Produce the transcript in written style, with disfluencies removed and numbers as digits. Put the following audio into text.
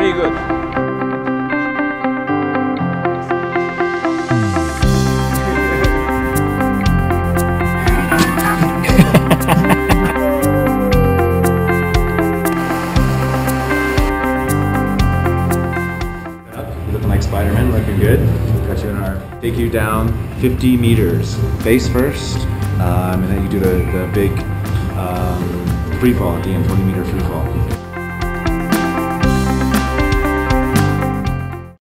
Very good. Looking like Spider-Man, looking good. Got you in our, take you down 50 meters. Face first, and then you do the big free fall at the end, 20-meter free fall.